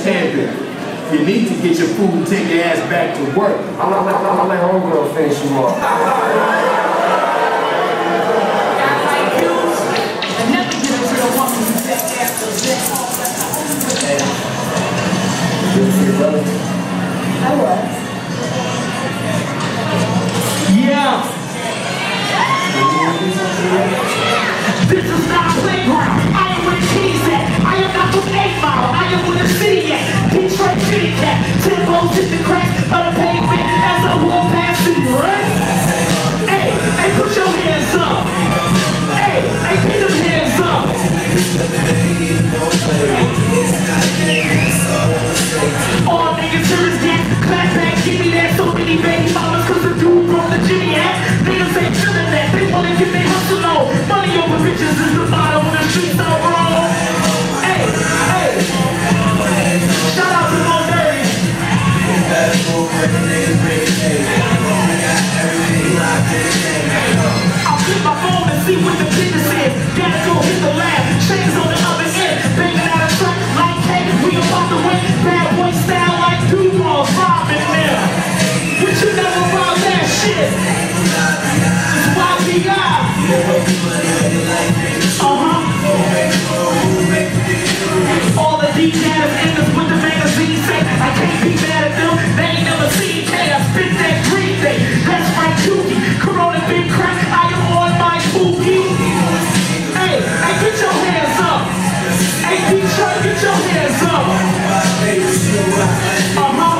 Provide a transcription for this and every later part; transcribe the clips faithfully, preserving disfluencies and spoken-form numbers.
champion. You need to get your food and take your ass back to work. I'm gonna let, I'm gonna let homegirl finish you off. I was. Yeah. This is not a playground. I am where the keys at. I am not from eight mile. I am where the city at. Detroit City cat. Tempos hit the cracks of the pavement as I walk past you, right? Hey, hey, put your hands up. Hey, hey, put them hands up. All niggas here is that. Clap back, give me that. So many baby mamas, cause the dude brought the Jimmy hat. Niggas ain't feeling that. They wanna get their hustle on. Money over bitches is the bottom of the streets all wrong. Hey, hey. Shout out to Mo Dirty. I'll flip my phone and see what the business is. Gotta go hit the lab. Chains on the other end. Banging out a truck like cake. We about to win. Bad boy style like Duval's robbing them. But you never rob that shit. It's Y P I. Uh-huh. All the deep data niggas with the magazine say I can't be mad at them. They ain't never seen K. I spit that green thing. That's right, Dookie. Corona big crack. I am on my Pookie. Hey, hey, get your hands up. Hey, Detroit, get your hands up. Uh-huh.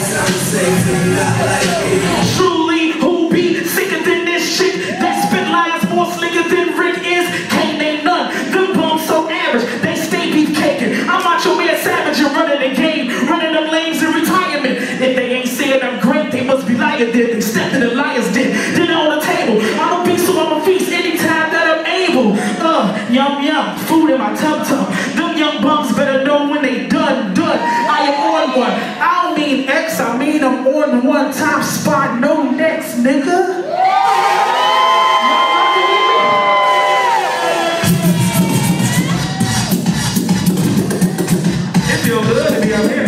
Truly, who be sicker than this shit? That spit lines more slicker than Rick is. Can't name none. Them bums so average. They stay beef caking. I'm Macho Man Savage and running the game. Running them lanes in retirement. If they ain't saying I'm great, they must be lying. They stepped in the lion's den. Dinner on the table. I'm a beast, so I'm a feast anytime that I'm able. Uh, yum yum. Food in my tum tum. Them young bums better know when they done done. I am on one. I don't mean X, I mean I'm on one time spot. No next, nigga. It feels good to be up here.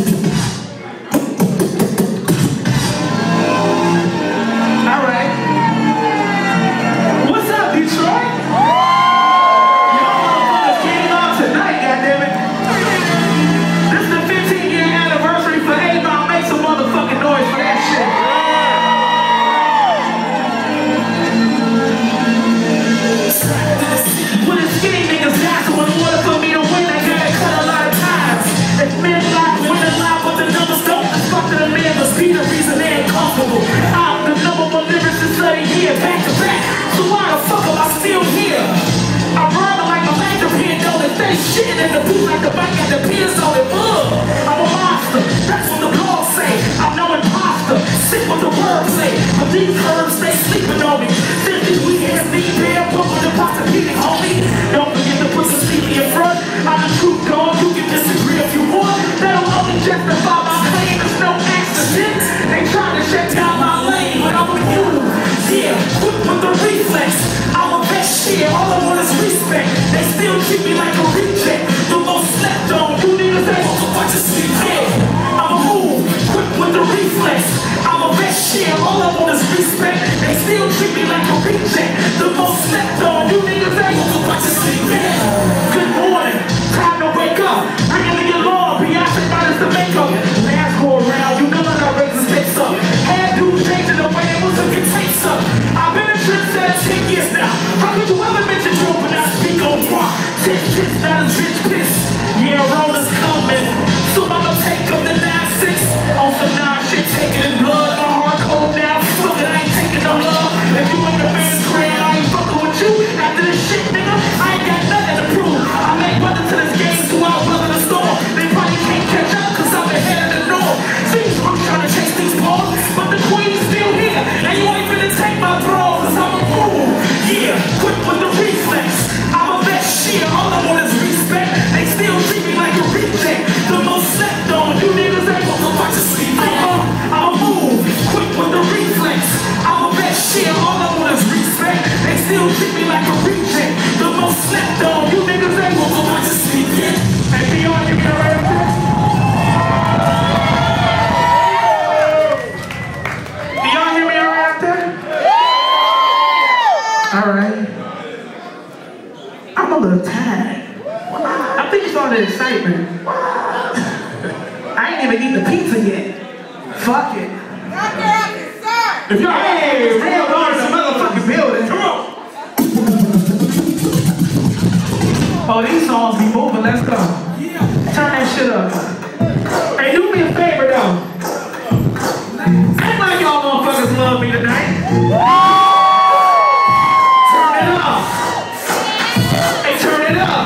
All right. What's up, Detroit? Y'all motherfuckers came out tonight, goddammit. This is the fifteen year anniversary for eight mile. Make some motherfucking noise for that shit. When the skinny niggas die, so in order for me to win, I gotta cut a lot of ties. If men lie, women lie, but the numbers don't. The fuck to the man must be the reason they ain't comfortable. I'm the number one lyricist of the year, back to back. So why the fuck am I still here? I'm rhyming like a Mandarin, though they face shit in the booth like the mic at the pins on it. Ugh, I'm a monster, that's what the blogs say. I'm no imposter, sick what the words say. But these herbs, they sleeping on me. Since these weekends, these damn books the possibility, homie. Don't forget to put some sleep in your front. I'm the truth, dog. You can disagree if you want. That'll only justify my claim. It's no accident. They trying to shut down my lane, but I'm with you. Yeah, quick with the reflex. I'm a best shit. All I want is respect. They still treat me like a reject. The most slept on. You niggas ain't want to watch us sleep. Yeah, I'm a move. Quick with the reflex. I'm a best shit. All I want is respect. They still treat me like a reject. The most slept on. You niggas ain't want to watch us sleep. Yeah. Good morning. Time to wake up. Ringing your alarm. Beyonce minus the makeup. Last go around. You know I got razor stakes up. Had dudes changing the way it was looking takes up. I've been a trendsetter ten years now. How could you ever mention Joe when I speak on rock? Ten kids, not a bitch piss. Yeah, Rollers coming. So I'ma take up the nine six. On some nine shit, taking in blood. My heart cold now. Fuck it, I ain't taking no love. If you ain't a man's friend, I ain't fucking with you. ain't eat the pizza yet. Fuck it. If y'all Hey, real hard in the motherfucking building. come on. Oh, these songs be moving. Let's go. Turn that shit up. Hey, do me a favor though. Act like y'all motherfuckers love me tonight. Turn it up. Hey, turn it up.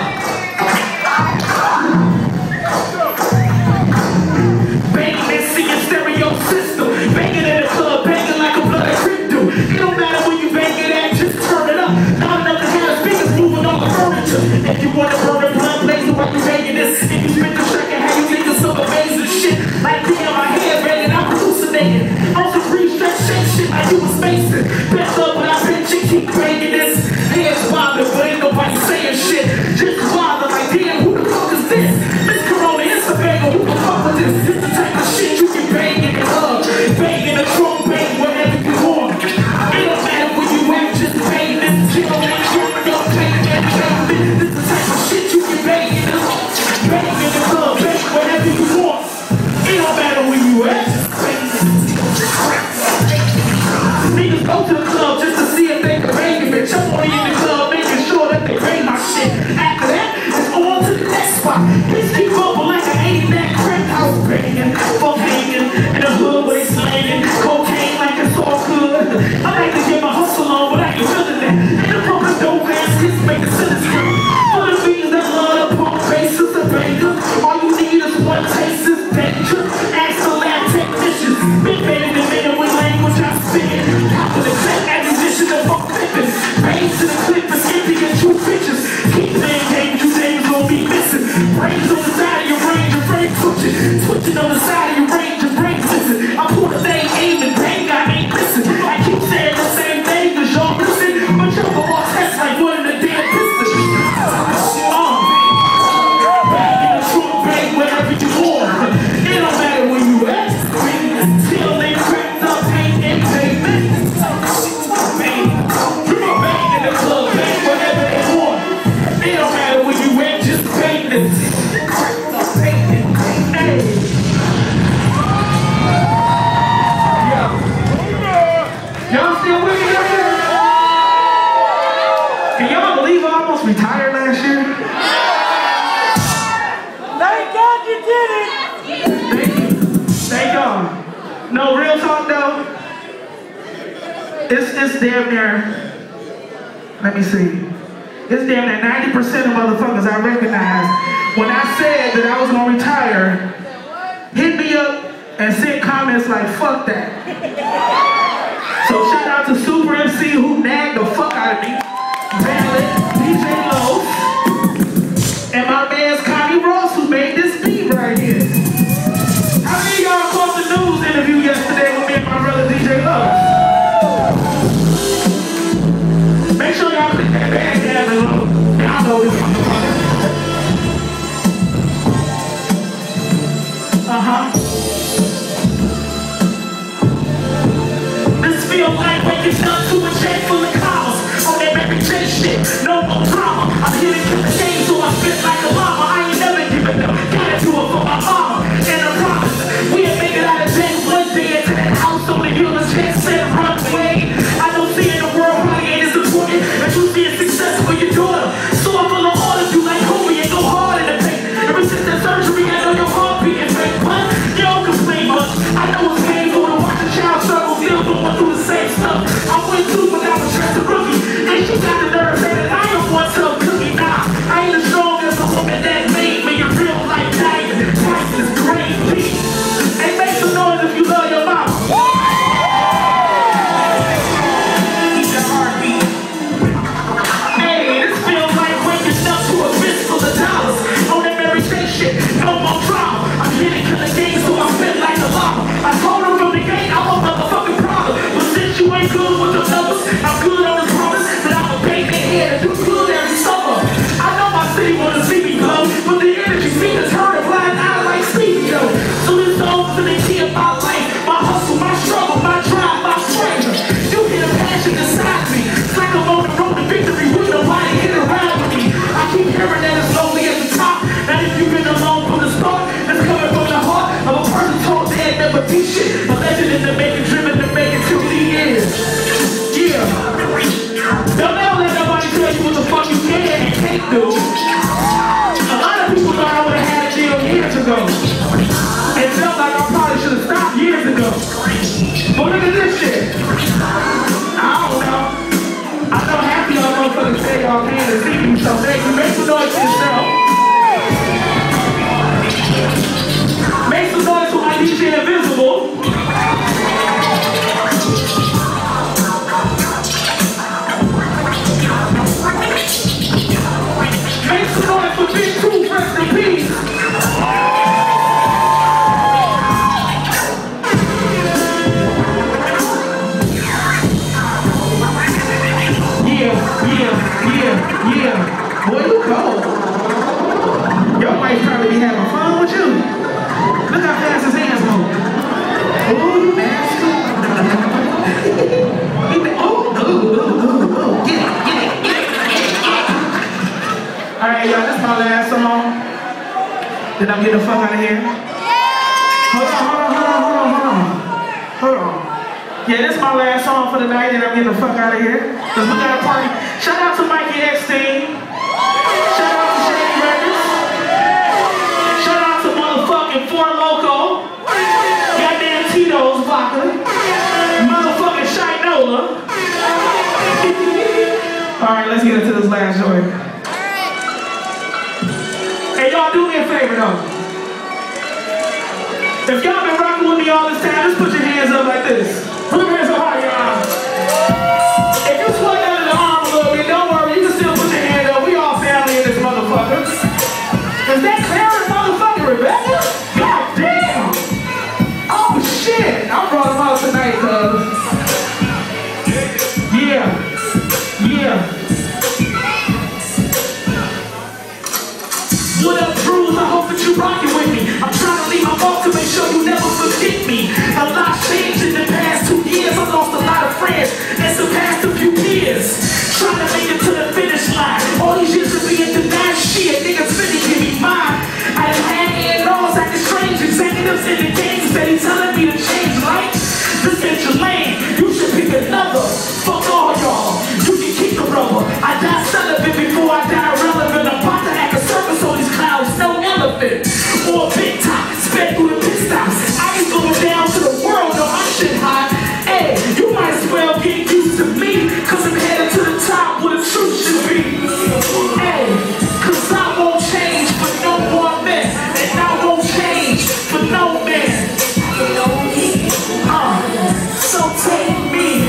Banging this C in stereo system. Banging in the club, banging like a bloody crypto. It don't matter when you bang it at, just turn it up. Not enough to have speakers moving on the furniture. If you want to burn the blood blazing while you banging this, if you spit the track and how you think of some amazing shit. Like me on my head banging, I'm hallucinating. On some free stretch shake shit like you was spacing. Best up when I bitch and keep banging this. Heads bobbing, but ain't nobody saying shit. Just bother like, damn, who the fuck is this? Miss Corona, it's a banger, who the fuck is this? This the type of shit you can bang in the club. Bang in the trunk, bang wherever you want. It don't matter where you at, just bang this. Chill and tripping up, bang and bang this. This the type of shit you can bang in the club. Bang in the club, bang wherever you want. It don't matter where you at, just bang this. Niggas go to the club just to see if they can bang it, bitch. I'm only in the club making sure that they bang my shit. After that, it's on to the next spot. Bitch keep bumping like I ain't that crack house banging. Fuck hanging in the hood where they slanging. Cocaine like it's all good. I like to get my hustle on, but I ain't feeling that. And the pumping dope ass hits make a sentence good. For the beans that love the pump bases and banger. All you need is one taste is danger. Ask the lab technicians. Been banging the minute with language I spit. Half of the set acquisition of fuck pippin'. Brains to the clip and empty and two bitches. Keep playing games, you niggas gon' be missing. Brains on the side of your range, your brain twitching. Twitching on the side of your range, your brain missing. I pull the thing, aim and bang, I ain't listen. I keep saying the same thing, cause y'all listen. But y'all go all test like one of the damn pistons. Oh, bang in the trunk, bang wherever you want. It don't matter where you at. Till they cracked up, paint and pavement. Bang, bang in the club, bang wherever they want. It don't matter where you at, just bang this. Hey. Y'all still with me out there? Can y'all believe I almost retired last year? Thank God you did it. Thank you. Thank y'all. No, real talk though. It's, it's damn near, let me see. It's damn near ninety percent of motherfuckers I recognize. When I said that I was gonna retire, hit me up and sent comments like, fuck that. So shout out to Super M C who nagged the fuck out of me. Ballad, D J Lowe, and my man's Connie Ross who made this beat right here. How many of y'all caught the news interview yesterday with me and my brother D J Lowe? Make sure y'all click that band down below. Y'all know this motherfucker. Uh-huh. This feel like waking up to a chain full of commas. On that Mary J shit, no more drama. I'm here to kill the game, so I spit like a llama. I ain't never giving up. Gotta do it for my mama. And I promise, we'll make it out of jail one day. Into that house on the hill, the chance said run away. I know seeing the world probably ain't as important as you seeing success for your daughter. So I'm full of orders, you like homie, ain't go hard in the paint. Ever since that surgery, I know your heart beating fake. What? here. Hold on, hold on, hold on, hold on, hold on. Hold on. Yeah, this is my last song for the night, and I'm getting the fuck out of here. Cause we got a party. Shout out to Mikey Eckstein. Shout out to Shady Records. Shout out to motherfucking Four Loko. Goddamn Tito's Vodka. Motherfucking Shinola. Alright, let's get into this last joint. Hey, y'all do me a favor though. If y'all been rocking with me all this time, just put your hands up like this. Put your hands up high, y'all. If you swung under the arm a little bit, don't worry, you can still put your hand up. We all family in this motherfucker. Is that Clarence motherfucking Rebecca? God damn! Oh shit! I brought him out tonight, cuz. Yeah. Yeah. What up, Bruce? I hope that you rockin' with me. I'm trying to leave my mark to make sure you never forget me. A lot changed in the past two years. I lost a lot of friends and surpassed a few peers. Trying to make it to the finish line. All these years of being denied shit. Niggas finna give me mine. I done had and alls acting strange. Executives in the games steady telling me to change life. This ain't your lane. You should pick another. Fuck all y'all. You can keep the rubber. I die celibate before I die irrelevant. I'm about to act a circus on these clouds. No elephant. Or a big top. Sped through the pit stops. I ain't going down to the world. No, I'm shit hot. Hey, you might as well get used to me. Cause I'm headed to the top where the truth should be. Hey, cause I won't change for no more men. And I won't change for no man. Uh, so take me.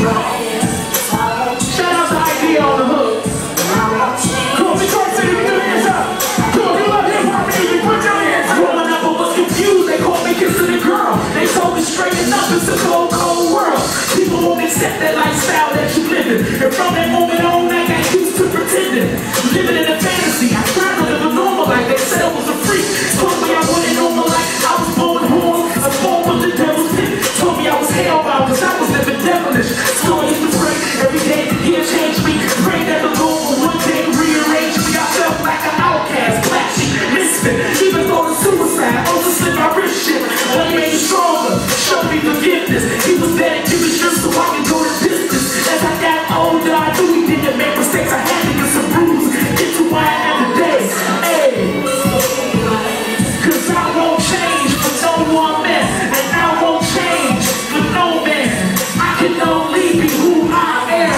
Shout out to Idea on the hook. Come on, Detroit City, put your hands up. Come on, you love hip-hop music, put your hands up. Growing up, I was confused. They called me kissing the girl. They told me straighten up, it's a cold, cold world. People won't accept that lifestyle that you live in. And from that moment on, I got used to pretending. Living in a fantasy. I tried to live a normal life. They said I was a freak. Told me I wasn't normal like I was born wrong. I was born with the devil's pit. Told me I was hellbound cause I was living devilish. So I used to pray every day, he'll change me. Pray that the Lord will one day rearrange me. I felt like an outcast, flashy, misfit. Even though the suicide, also slit my wrist shit. But he made me stronger, showed me forgiveness. He was there to give me strength so I can go the distance. As I got older, I knew he didn't make mistakes. I had to get some bruises, get to where I am today. Hey, cause I won't change for no one man. And I won't change for no man. I can only be who I am.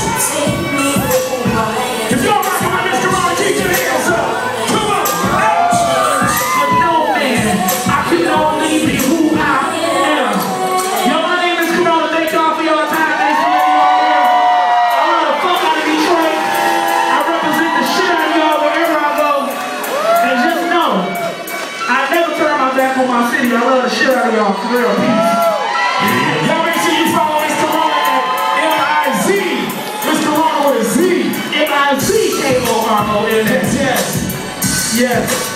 If y'all rockin' my Mister Ron, keep your hands up. Come on. For no man, I can only be who I am. Yo, my name is Corona. Thank y'all for your time. Thanks for letting me all here. I love the fuck out of Detroit. I represent the shit out of y'all wherever I go. And just know, I never turn my back on my city. I love the shit out of y'all. For real, peace. Y'all make sure you follow Mister Ron at M I Z. Mister Ron with a Z. M I Z K O R O N S. Yes, yes. Yes.